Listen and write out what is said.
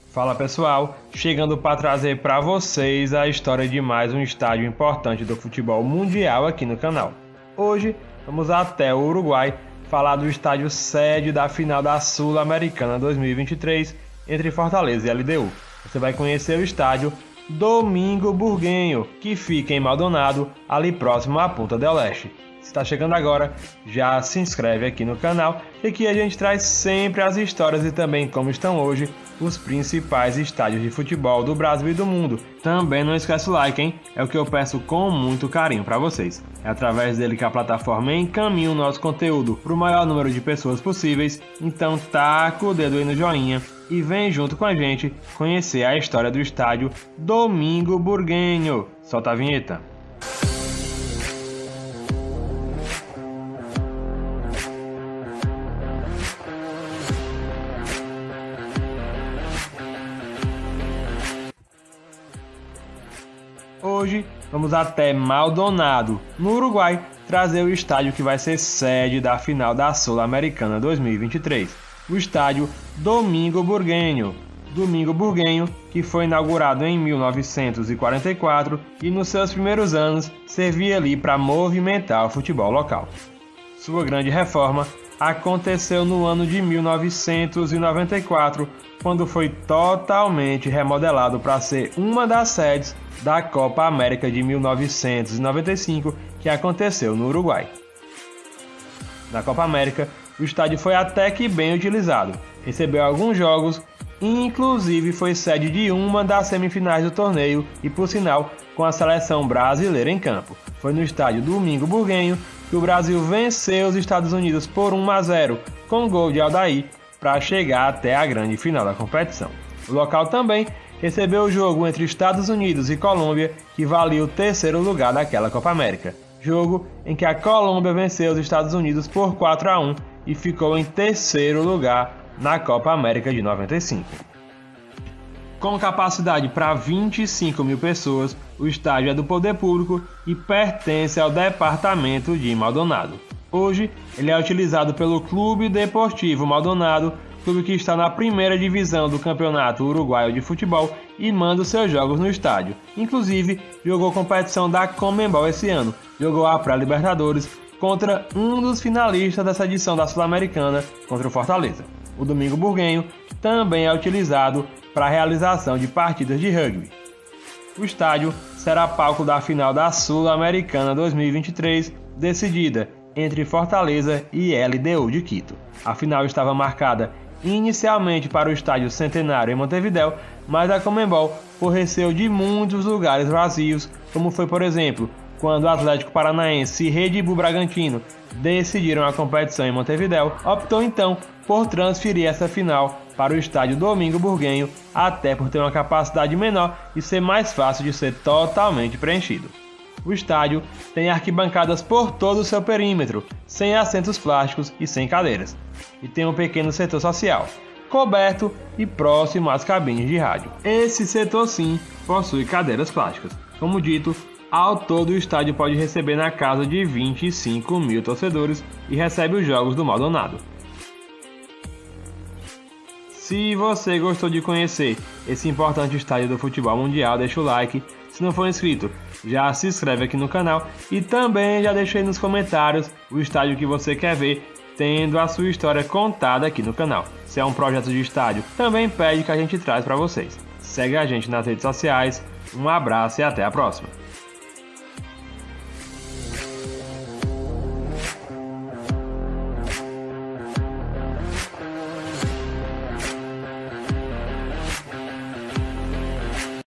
Fala pessoal, chegando para trazer para vocês a história de mais um estádio importante do futebol mundial aqui no canal. Hoje vamos até o Uruguai falar do estádio sede da final da Sul-Americana 2023 entre Fortaleza e LDU. Você vai conhecer o estádio Domingo Burguenho, que fica em Maldonado, ali próximo à Punta del Este. Se está chegando agora, já se inscreve aqui no canal, e aqui a gente traz sempre as histórias e também como estão hoje os principais estádios de futebol do Brasil e do mundo. Também não esquece o like, hein? É o que eu peço com muito carinho para vocês. É através dele que a plataforma encaminha o nosso conteúdo para o maior número de pessoas possíveis, então taca o dedo aí no joinha e vem junto com a gente conhecer a história do estádio Domingo Burguenho. Solta a vinheta. Hoje vamos até Maldonado, no Uruguai, trazer o estádio que vai ser sede da final da Sul-Americana 2023, o estádio Domingo Burguenho. Domingo Burguenho, que foi inaugurado em 1944 e nos seus primeiros anos servia ali para movimentar o futebol local. Sua grande reforma aconteceu no ano de 1994, quando foi totalmente remodelado para ser uma das sedes da Copa América de 1995, que aconteceu no Uruguai. Na Copa América, o estádio foi até que bem utilizado, recebeu alguns jogos e inclusive foi sede de uma das semifinais do torneio e, por sinal, com a seleção brasileira em campo. Foi no estádio Domingo Burguenho que o Brasil venceu os Estados Unidos por 1-0, com gol de Aldair, para chegar até a grande final da competição. O local também recebeu o jogo entre Estados Unidos e Colômbia, que valia o terceiro lugar daquela Copa América. Jogo em que a Colômbia venceu os Estados Unidos por 4-1 e ficou em terceiro lugar na Copa América de 95. Com capacidade para 25 mil pessoas, o estádio é do poder público e pertence ao departamento de Maldonado. Hoje, ele é utilizado pelo Clube Deportivo Maldonado, clube que está na primeira divisão do Campeonato Uruguaio de Futebol e manda os seus jogos no estádio. Inclusive, jogou competição da Conmebol esse ano, jogou a pré-Libertadores contra um dos finalistas dessa edição da Sul-Americana, contra o Fortaleza. O Domingo Burguenho também é utilizado para a realização de partidas de rugby. O estádio será palco da final da Sul-Americana 2023, decidida entre Fortaleza e LDU de Quito. A final estava marcada inicialmente para o Estádio Centenário em Montevidéu, mas a Conmebol, por receio de muitos lugares vazios, como foi, por exemplo, quando o Atlético Paranaense e Red Bull Bragantino decidiram a competição em Montevidéu, optou então por transferir essa final para o estádio Domingo Burguenho, até por ter uma capacidade menor e ser mais fácil de ser totalmente preenchido. O estádio tem arquibancadas por todo o seu perímetro, sem assentos plásticos e sem cadeiras, e tem um pequeno setor social, coberto e próximo às cabines de rádio. Esse setor sim possui cadeiras plásticas. Como dito, ao todo o estádio pode receber na casa de 25 mil torcedores e recebe os jogos do Maldonado. Se você gostou de conhecer esse importante estádio do futebol mundial, deixa o like. Se não for inscrito, já se inscreve aqui no canal e também já deixa aí nos comentários o estádio que você quer ver, tendo a sua história contada aqui no canal. Se é um projeto de estádio, também pede que a gente traz para vocês. Segue a gente nas redes sociais, um abraço e até a próxima!